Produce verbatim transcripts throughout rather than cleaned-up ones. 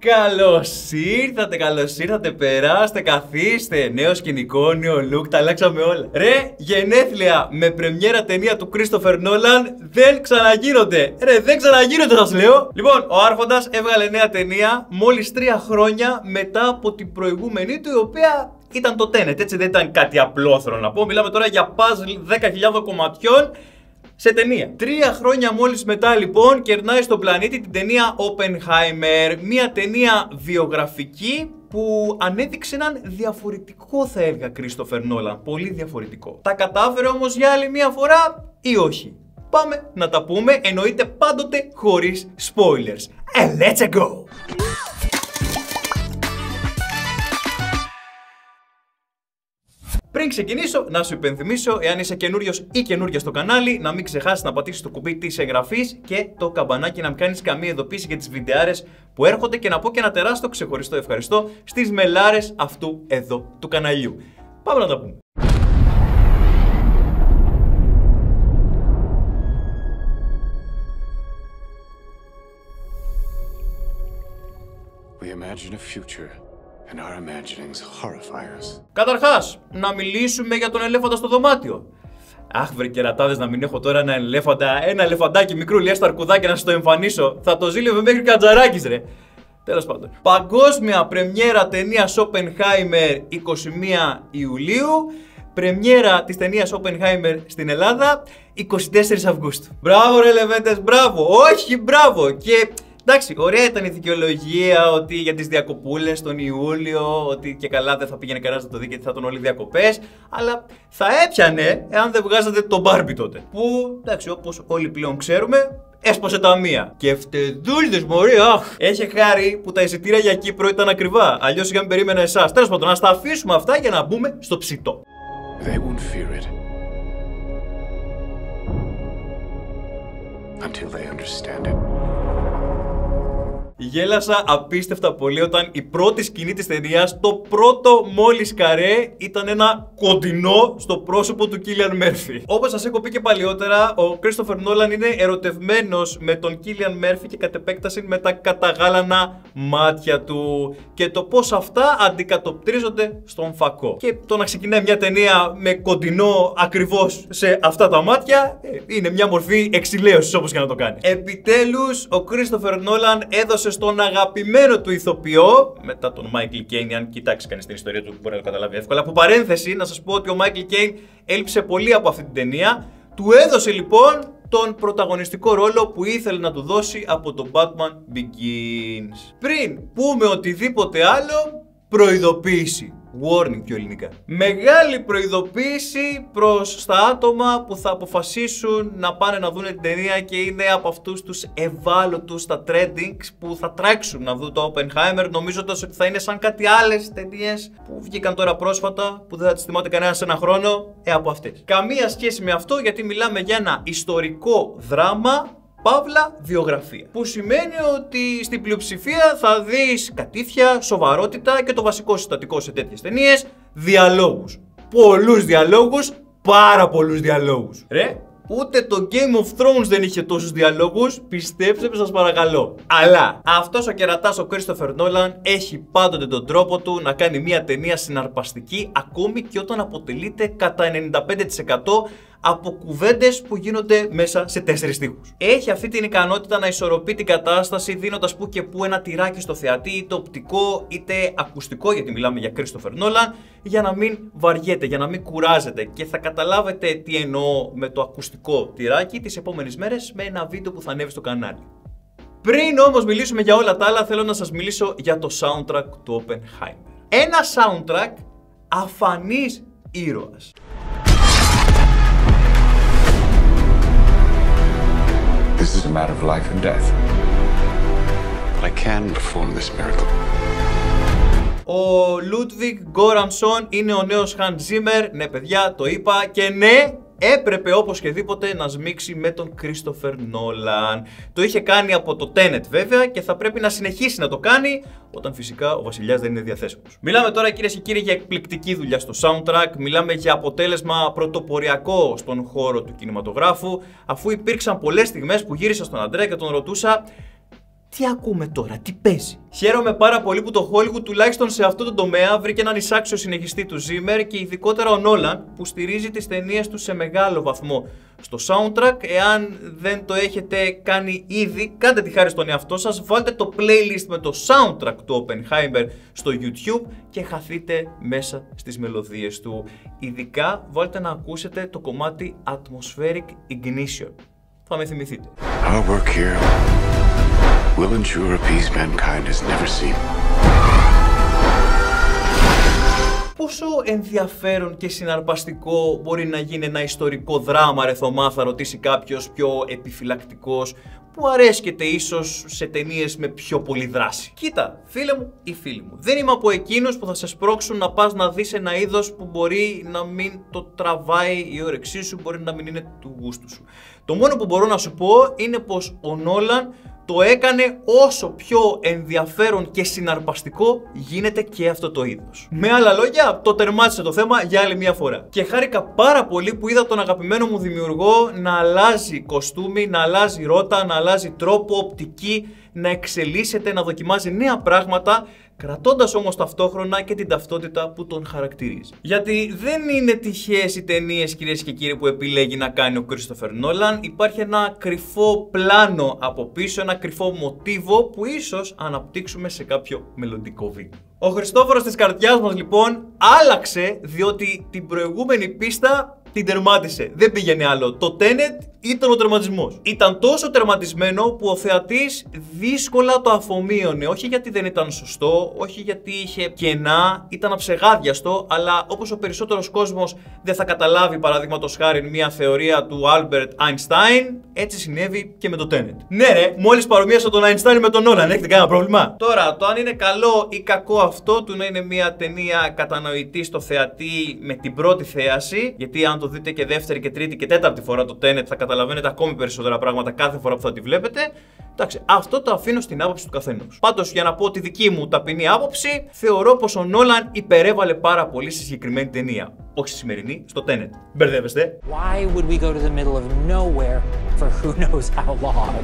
Καλώς ήρθατε, καλώς ήρθατε, περάστε, καθίστε. Νέο σκηνικό, νέο look, τα αλλάξαμε όλα. Ρε, γενέθλια με πρεμιέρα ταινία του Christopher Nolan δεν ξαναγίνονται. Ρε, δεν ξαναγίνονται, σας λέω. Λοιπόν, ο Άρχοντας έβγαλε νέα ταινία μόλις τρία χρόνια μετά από την προηγούμενη του, η οποία ήταν το Tenet, έτσι δεν ήταν κάτι απλόθρο να πω. Μιλάμε τώρα για puzzle δέκα χιλιάδες κομματιών σε ταινία. Τρία χρόνια μόλις μετά λοιπόν κερνάει στον πλανήτη την ταινία Oppenheimer. Μια ταινία βιογραφική που ανέδειξε έναν διαφορετικό, θα έλεγα, Christopher Nolan. Πολύ διαφορετικό. Τα κατάφερε όμως για άλλη μια φορά ή όχι? Πάμε να τα πούμε, εννοείται πάντοτε χωρίς spoilers. And let's go! Πριν ξεκινήσω, να σου υπενθυμίσω, εάν είσαι καινούριος ή καινούρια στο κανάλι, να μην ξεχάσεις να πατήσεις το κουμπί της εγγραφής και το καμπανάκι να μην κάνεις καμία ειδοποίηση για τις βιντεάρες που έρχονται, και να πω και ένα τεράστιο ξεχωριστό ευχαριστώ στις μελάρες αυτού εδώ του καναλιού. Πάμε να τα πούμε. We imagine a future. And our imaginings horrify us. Καταρχάς, να μιλήσουμε για τον ελέφαντα στο δωμάτιο. Αχ, βρε κερατάδες, να μην έχω τώρα ένα ελέφαντα, ένα ελεφαντάκι μικρούλι, έστω αρκουδάκι να σας το εμφανίσω. Θα το ζήλευε μέχρι Κατζαράκης, ρε. Τέλος πάντων. Παγκόσμια πρεμιέρα ταινίας Oppenheimer είκοσι μία Ιουλίου. Πρεμιέρα της ταινίας Oppenheimer στην Ελλάδα είκοσι τέσσερις Αυγούστου. Μπράβο ρε λεβέντες, μπράβο. Όχι, μπράβο. Και εντάξει, ωραία ήταν η δικαιολογία ότι για τις διακοπούλες τον Ιούλιο, ότι και καλά δεν θα πήγαινε κανένας να το δει γιατί θα ήταν όλοι διακοπές. Αλλά θα έπιανε εάν δεν βγάζατε τον Barbie τότε. Που εντάξει, όπως όλοι πλέον ξέρουμε, έσπασε τα μία. Και φτεδούλιδες μωρή, αχ! Έχει χάρη που τα εισιτήρια για Κύπρο ήταν ακριβά. Αλλιώς είχαμε περίμενα εσάς. Τέλος πάντων, να στα αφήσουμε αυτά για να μπούμε στο ψητό. They won't fear it until they understand it. Γέλασα απίστευτα πολύ όταν η πρώτη σκηνή της ταινίας, το πρώτο μόλις καρέ, ήταν ένα κοντινό στο πρόσωπο του Cillian Murphy. Όπως σας έχω πει και παλιότερα, ο Christopher Nolan είναι ερωτευμένος με τον Cillian Murphy και κατ' επέκταση με τα καταγάλανα μάτια του και το πώς αυτά αντικατοπτρίζονται στον φακό. Και το να ξεκινάει μια ταινία με κοντινό ακριβώς σε αυτά τα μάτια είναι μια μορφή εξηλαίωσης, όπως και να το κάνει. Επιτέλους, ο Christopher Nolan έδωσε στον αγαπημένο του ηθοποιό, μετά τον Michael Caine, αν κοιτάξει κανείς την ιστορία του μπορεί να το καταλάβει εύκολα. Από παρένθεση, να σας πω ότι ο Michael Caine έλειψε πολύ από αυτή την ταινία. Του έδωσε λοιπόν τον πρωταγωνιστικό ρόλο που ήθελε να του δώσει από το Batman Begins. Πριν πούμε οτιδήποτε άλλο, προειδοποίηση. Warning πιο ελληνικά. Μεγάλη προειδοποίηση προς τα άτομα που θα αποφασίσουν να πάνε να δουν την ταινία και είναι από αυτούς τους ευάλωτους στα trendings που θα τρέξουν να δουν το Oppenheimer, νομίζοντας ότι θα είναι σαν κάτι άλλες ταινίες που βγήκαν τώρα πρόσφατα, που δεν θα τις θυμάται κανένας σε ένα χρόνο, ε, από αυτές. Καμία σχέση με αυτό, γιατί μιλάμε για ένα ιστορικό δράμα, παύλα βιογραφία. Που σημαίνει ότι στην πλειοψηφία θα δεις κατήφια, σοβαρότητα και το βασικό συστατικό σε τέτοιες ταινίες, διαλόγους. Πολλούς διαλόγους, πάρα πολλούς διαλόγους. Ρε, ούτε το Game of Thrones δεν είχε τόσους διαλόγους, πιστέψτε με σας παρακαλώ. Αλλά αυτός ο κερατάς, ο Christopher Nolan, έχει πάντοτε τον τρόπο του να κάνει μια ταινία συναρπαστική, ακόμη και όταν αποτελείται κατά ενενήντα πέντε τοις εκατό από κουβέντες που γίνονται μέσα σε τέσσερις στίχους. Έχει αυτή την ικανότητα να ισορροπεί την κατάσταση, δίνοντας που και που ένα τυράκι στο θεατή, είτε οπτικό είτε ακουστικό, γιατί μιλάμε για Christopher Nolan, για να μην βαριέται, για να μην κουράζεται. Και θα καταλάβετε τι εννοώ με το ακουστικό τυράκι τις επόμενες μέρες με ένα βίντεο που θα ανέβει στο κανάλι. Πριν όμως μιλήσουμε για όλα τα άλλα, θέλω να σας μιλήσω για το soundtrack του Oppenheimer. Ένα soundtrack αφανής ήρωας. This is a matter of life and death. But I can perform this miracle. Ο Ludwig Göransson είναι ο νέος Hans Zimmer. Ναι παιδιά, το είπα. Και ναι, έπρεπε οπωσδήποτε να σμίξει με τον Christopher Nolan. Το είχε κάνει από το Tenet βέβαια και θα πρέπει να συνεχίσει να το κάνει όταν φυσικά ο βασιλιάς δεν είναι διαθέσιμος. Μιλάμε τώρα, κυρίες και κύριοι, για εκπληκτική δουλειά στο soundtrack. Μιλάμε για αποτέλεσμα πρωτοποριακό στον χώρο του κινηματογράφου, αφού υπήρξαν πολλές στιγμές που γύρισα στον Αντρέα και τον ρωτούσα Τι ακούμε τώρα, τι παίζει? Χαίρομαι πάρα πολύ που το Hollywood τουλάχιστον σε αυτό το τομέα βρήκε έναν εισάξιο συνεχιστή του Zimmer και ειδικότερα ο Nolan που στηρίζει τις ταινίες του σε μεγάλο βαθμό στο soundtrack. Εάν δεν το έχετε κάνει ήδη, κάντε τη χάρη στον εαυτό σας, βάλτε το playlist με το soundtrack του Oppenheimer στο YouTube και χαθείτε μέσα στις μελωδίες του. Ειδικά βάλτε να ακούσετε το κομμάτι Atmospheric Ignition. Θα με θυμηθείτε. Our work here will ensure a peace mankind has never seen. Πόσο ενδιαφέρον και συναρπαστικό μπορεί να γίνει ένα ιστορικό δράμα, ρε Θωμά, θα ρωτήσει κάποιος πιο επιφυλακτικός, που αρέσκεται ίσως σε ταινίες με πιο πολύ δράση. Κοίτα, φίλε μου ή φίλοι μου, δεν είμαι από εκείνους που θα σε σπρώξουν να πας να δεις ένα είδος που μπορεί να μην το τραβάει η όρεξή σου, μπορεί να μην είναι του γούστου σου. Το μόνο που μπορώ να σου πω είναι πως ο Νόλαν το έκανε όσο πιο ενδιαφέρον και συναρπαστικό γίνεται και αυτό το είδος. Με άλλα λόγια, το τερμάτισε το θέμα για άλλη μια φορά. Και χάρηκα πάρα πολύ που είδα τον αγαπημένο μου δημιουργό να αλλάζει κοστούμι, να αλλάζει ρότα, να αλλάζει τρόπο, οπτική, να εξελίσσεται, να δοκιμάζει νέα πράγματα, κρατώντας όμως ταυτόχρονα και την ταυτότητα που τον χαρακτηρίζει. Γιατί δεν είναι τυχαίες οι ταινίες, κυρίες και κύριοι, που επιλέγει να κάνει ο Christopher Nolan. Υπάρχει ένα κρυφό πλάνο από πίσω, ένα κρυφό μοτίβο που ίσως αναπτύξουμε σε κάποιο μελλοντικό βίντεο. Ο Χριστόφορος της καρδιάς μας λοιπόν άλλαξε, διότι την προηγούμενη πίστα την τερμάτισε. Δεν πήγαινε άλλο. Το Tenet ήταν ο τερματισμός. Ήταν τόσο τερματισμένο που ο θεατής δύσκολα το αφομοίωνε. Όχι γιατί δεν ήταν σωστό, όχι γιατί είχε κενά, ήταν αψεγάδιαστο, αλλά όπως ο περισσότερος κόσμος δεν θα καταλάβει, παραδείγματος χάρη, μια θεωρία του Albert Einstein, έτσι συνέβη και με το Tenet. Ναι, ρε, μόλις παρομοίασα τον Einstein με τον Nolan, έχετε κανένα πρόβλημα? Τώρα, το αν είναι καλό ή κακό αυτό του να είναι μια ταινία κατανοητή στο θεατή με την πρώτη θέαση, γιατί αν το δείτε και δεύτερη και τρίτη και τέταρτη φορά το Tenet θα καταλαβαίνετε ακόμη περισσότερα πράγματα κάθε φορά που θα τη βλέπετε. Εντάξει, αυτό το αφήνω στην άποψη του καθενός. Πάντως, για να πω τη δική μου ταπεινή άποψη, θεωρώ πως ο Νόλαν υπερέβαλε πάρα πολύ στη συγκεκριμένη ταινία. Όχι στη σημερινή, στο Tenet. Μπερδεύεστε? Why would we go to the middle of nowhere for who knows how long?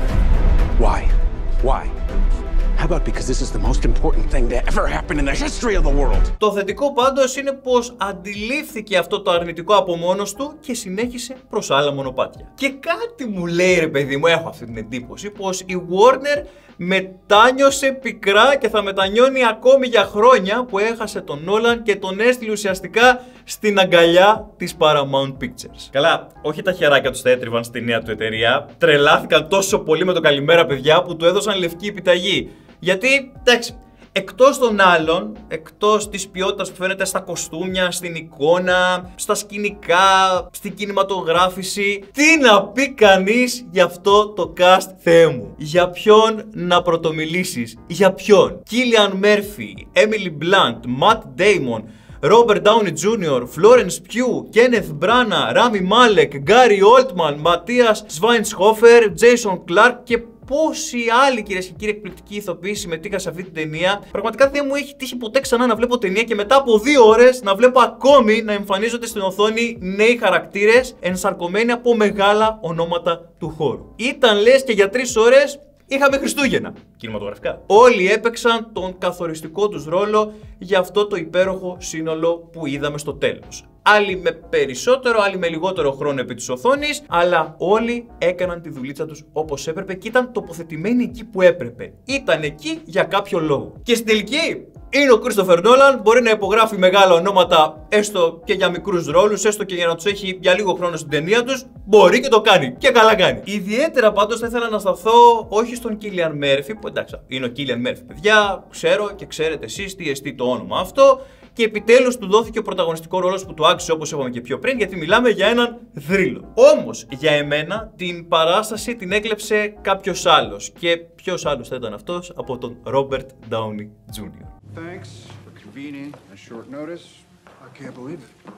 Why? Why? How about because this is the most important thing to ever happen in the history of the world? Το θετικό πάντως είναι πως αντιλήφθηκε αυτό το αρνητικό από μόνος του και συνέχισε προς άλλα μονοπάτια. Και κάτι μου λέει, ρε παιδί μου, έχω αυτή την εντύπωση, πως η Warner μετάνιωσε πικρά και θα μετανιώνει ακόμη για χρόνια που έχασε τον Nolan και τον έστειλε ουσιαστικά στην αγκαλιά της Paramount Pictures. Καλά, όχι τα χεράκια τους τα έτριβαν στη νέα του εταιρεία, τρελάθηκαν τόσο πολύ με το καλημέρα παιδιά που του έδωσαν λευκή επιταγή. Γιατί, εντάξει, εκτός των άλλων, εκτός της ποιότητας που φαίνεται στα κοστούμια, στην εικόνα, στα σκηνικά, στην κινηματογράφηση, τι να πει κανείς για αυτό το cast, Θεέ μου? Για ποιον να πρωτομιλήσεις? Για ποιον? Cillian Murphy, Emily Blunt, Matt Damon, Robert Downey Junior, Florence Pugh, Kenneth Branagh, Rami Malek, Gary Oldman, Matthias Schweinsteiger, Jason Clarke και πόσοι άλλοι, κυρίες και κύριοι, εκπληκτικοί ηθοποιοί συμμετείχαν σε αυτή την ταινία. Πραγματικά δεν μου έχει τύχει ποτέ ξανά να βλέπω ταινία και μετά από δύο ώρες να βλέπω ακόμη να εμφανίζονται στην οθόνη νέοι χαρακτήρες ενσαρκωμένοι από μεγάλα ονόματα του χώρου. Ήταν λες και για τρεις ώρες είχαμε Χριστούγεννα κινηματογραφικά. Όλοι έπαιξαν τον καθοριστικό τους ρόλο για αυτό το υπέροχο σύνολο που είδαμε στο τέλος. Άλλοι με περισσότερο, άλλοι με λιγότερο χρόνο επί της οθόνης, αλλά όλοι έκαναν τη δουλίτσα τους όπως έπρεπε και ήταν τοποθετημένοι εκεί που έπρεπε. Ήταν εκεί για κάποιο λόγο. Και στην τελική είναι ο Christopher Nolan, μπορεί να υπογράφει μεγάλα ονόματα έστω και για μικρούς ρόλους, έστω και για να τους έχει για λίγο χρόνο στην ταινία τους, μπορεί και το κάνει. Και καλά κάνει. Ιδιαίτερα πάντως θα ήθελα να σταθώ όχι στον Cillian Murphy, που εντάξει είναι ο Cillian Murphy, παιδιά, ξέρω και ξέρετε εσείς τι εστί το όνομα αυτό. Και επιτέλους του δόθηκε ο πρωταγωνιστικό ρόλος που του άξιζε, όπως είπαμε και πιο πριν, γιατί μιλάμε για έναν θρύλο. Όμως, για εμένα, την παράσταση την έκλεψε κάποιος άλλος. Και ποιος άλλος θα ήταν αυτός από τον Robert Downey Junior Thanks for convening at short notice. I can't believe it.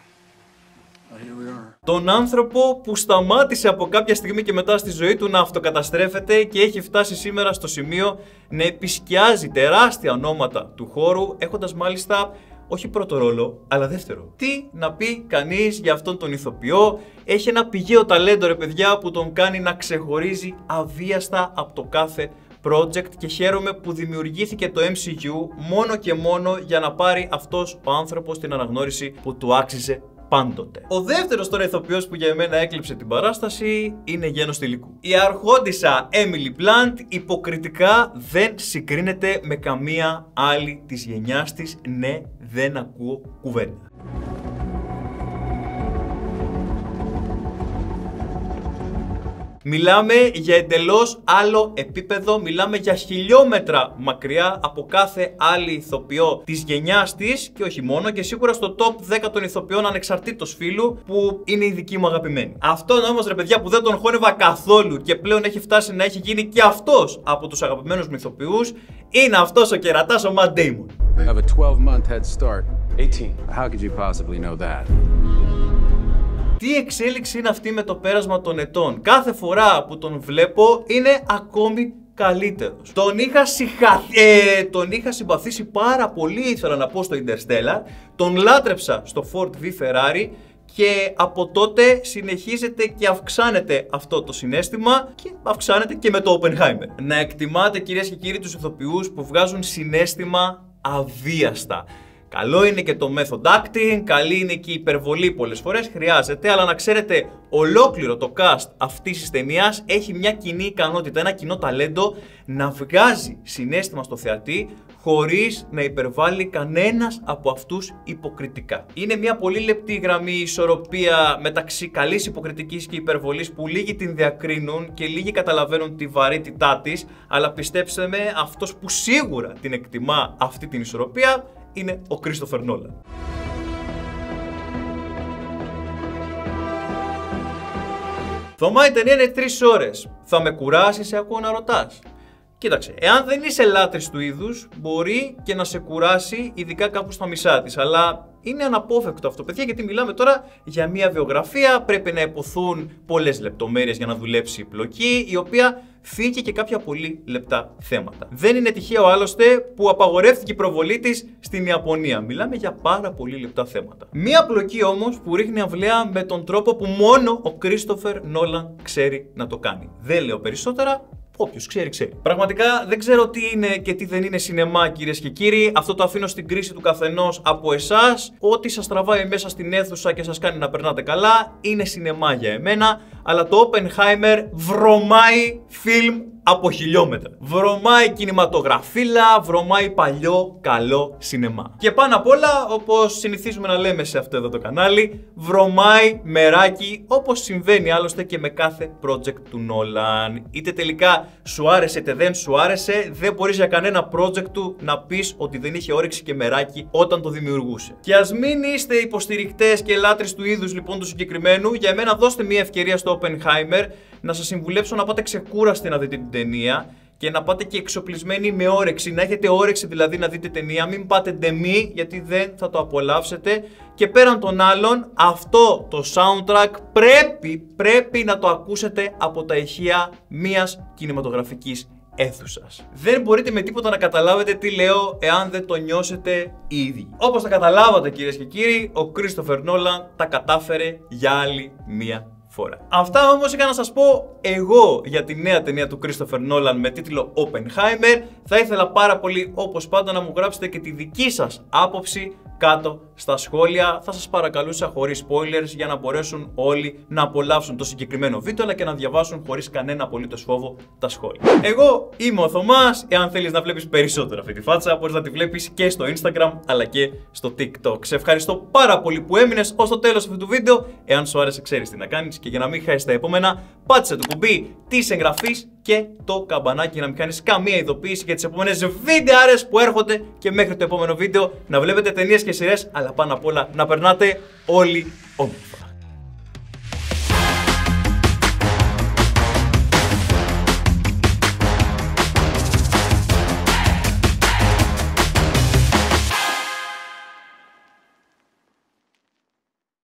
But here we are. Τον άνθρωπο που σταμάτησε από κάποια στιγμή και μετά στη ζωή του να αυτοκαταστρέφεται και έχει φτάσει σήμερα στο σημείο να επισκιάζει τεράστια ονόματα του χώρου, έχοντας μάλιστα όχι πρώτο ρόλο, αλλά δεύτερο. Τι να πει κανείς για αυτόν τον ηθοποιό? Έχει ένα πηγαίο ταλέντο, ρε παιδιά, που τον κάνει να ξεχωρίζει αβίαστα από το κάθε project και χαίρομαι που δημιουργήθηκε το εμ σι γιου μόνο και μόνο για να πάρει αυτός ο άνθρωπος την αναγνώριση που του άξιζε πάντοτε. Ο δεύτερος τώρα ηθοποιός που για εμένα έκλειψε την παράσταση είναι γένος τελικού. Η αρχόντισσα Emily Blunt υποκριτικά δεν συγκρίνεται με καμία άλλη της γενιάς της. Ναι, δεν ακούω κουβέντα. Μιλάμε για εντελώς άλλο επίπεδο, μιλάμε για χιλιόμετρα μακριά από κάθε άλλη ηθοποιό της γενιάς της και όχι μόνο, και σίγουρα στο top δέκα των ηθοποιών ανεξαρτήτως φύλου που είναι η δική μου αγαπημένη. Αυτόν όμως ρε παιδιά που δεν τον χώνευα καθόλου και πλέον έχει φτάσει να έχει γίνει και αυτός από τους αγαπημένους μου ηθοποιούς είναι αυτός ο κερατάς ο Matt Damon. I have a twelve month head start. eighteen. How could you possibly know that? Τι εξέλιξη είναι αυτή με το πέρασμα των ετών. Κάθε φορά που τον βλέπω είναι ακόμη καλύτερος. Τον είχα, συχα... ε, τον είχα συμπαθήσει πάρα πολύ, ήθελα να πω, στο Interstellar. Τον λάτρεψα στο Ford βι Ferrari και από τότε συνεχίζεται και αυξάνεται αυτό το συναίσθημα και αυξάνεται και με το Oppenheimer. Να εκτιμάτε κυρίες και κύριοι τους ηθοποιούς που βγάζουν συναίσθημα αβίαστα. Καλό είναι και το method acting, καλή είναι και η υπερβολή πολλές φορές, χρειάζεται, αλλά να ξέρετε, ολόκληρο το cast αυτής της ταινίας έχει μια κοινή ικανότητα, ένα κοινό ταλέντο να βγάζει συναίσθημα στο θεατή χωρίς να υπερβάλλει κανένας από αυτούς υποκριτικά. Είναι μια πολύ λεπτή γραμμή, ισορροπία μεταξύ καλής υποκριτικής και υπερβολής που λίγοι την διακρίνουν και λίγοι καταλαβαίνουν τη βαρύτητά της, αλλά πιστέψτε με, αυτός που σίγουρα την εκτιμά αυτή την ισορροπία είναι ο Christopher Nolan. Θωμά, η ταινία είναι τρεις ώρες. Θα με κουράσει, σε ακούω να ρωτάς? Κοίταξε, εάν δεν είσαι λάτρης του είδους, μπορεί και να σε κουράσει, ειδικά κάπου στα μισά της. Αλλά είναι αναπόφευκτο αυτό, παιδιά, γιατί μιλάμε τώρα για μια βιογραφία. Πρέπει να υποθούν πολλές λεπτομέρειες για να δουλέψει η πλοκή, η οποία φύγει και κάποια πολύ λεπτά θέματα. Δεν είναι τυχαίο άλλωστε που απαγορεύτηκε η προβολή της στην Ιαπωνία. Μιλάμε για πάρα πολύ λεπτά θέματα. Μία πλοκή όμως που ρίχνει αυλαία με τον τρόπο που μόνο ο Christopher Nolan ξέρει να το κάνει. Δεν λέω περισσότερα. Όποιος ξέρει, ξέρει. Πραγματικά δεν ξέρω τι είναι και τι δεν είναι σινεμά, κυρίες και κύριοι. Αυτό το αφήνω στην κρίση του καθενός από εσάς. Ό,τι σας τραβάει μέσα στην αίθουσα και σας κάνει να περνάτε καλά είναι σινεμά για εμένα. Αλλά το Oppenheimer βρωμάει φιλμ από χιλιόμετρα. Βρωμάει κινηματογραφίλα, βρωμάει παλιό καλό σινεμά. Και πάνω απ' όλα, όπως συνηθίζουμε να λέμε σε αυτό εδώ το κανάλι, βρωμάει μεράκι, όπως συμβαίνει άλλωστε και με κάθε project του Nolan. Είτε τελικά σου άρεσε είτε δεν σου άρεσε, δεν μπορείς για κανένα project του να πεις ότι δεν είχε όρεξη και μεράκι όταν το δημιουργούσε. Και ας μην είστε υποστηρικτές και λάτρεις του είδους λοιπόν του συγκεκριμένου, για εμένα δώστε μια ευκαιρία στο Oppenheimer, να σας συμβουλέψω να πάτε ξεκούραστοι να δείτε την ταινία και να πάτε και εξοπλισμένοι με όρεξη. Να έχετε όρεξη δηλαδή να δείτε ταινία, μην πάτε ντεμή γιατί δεν θα το απολαύσετε. Και πέραν των άλλων, αυτό το soundtrack πρέπει, πρέπει να το ακούσετε από τα ηχεία μιας κινηματογραφικής αίθουσας. Δεν μπορείτε με τίποτα να καταλάβετε τι λέω εάν δεν το νιώσετε οι ίδιοι. Όπως τα καταλάβατε κυρίες και κύριοι, ο Christopher Nolan τα κατάφερε για άλλη μία φορά. Αυτά όμως είχα να σας πω εγώ για τη νέα ταινία του Christopher Nolan με τίτλο Oppenheimer. Θα ήθελα πάρα πολύ, όπως πάντα, να μου γράψετε και τη δική σας άποψη κάτω στα σχόλια. Θα σας παρακαλούσα χωρίς spoilers για να μπορέσουν όλοι να απολαύσουν το συγκεκριμένο βίντεο αλλά και να διαβάσουν χωρίς κανένα απολύτως φόβο τα σχόλια. Εγώ είμαι ο Θωμάς. Εάν θέλεις να βλέπεις περισσότερο αυτή τη φάτσα, μπορείς να τη βλέπεις και στο Instagram αλλά και στο TikTok. Σε ευχαριστώ πάρα πολύ που έμεινες ως το τέλος αυτού του βίντεο. Εάν σου άρεσε, ξέρεις τι να κάνεις, και για να μην χάσεις τα επόμενα, πάτσε το κουμπί της εγγραφής και το καμπανάκι για να μην χάνεις καμία ειδοποίηση για τις επόμενες βιντεάρες που έρχονται. Και μέχρι το επόμενο βίντεο να βλέπετε ταινίες και σειρές, αλλά πάνω απ' όλα να περνάτε όλοι όμορφα.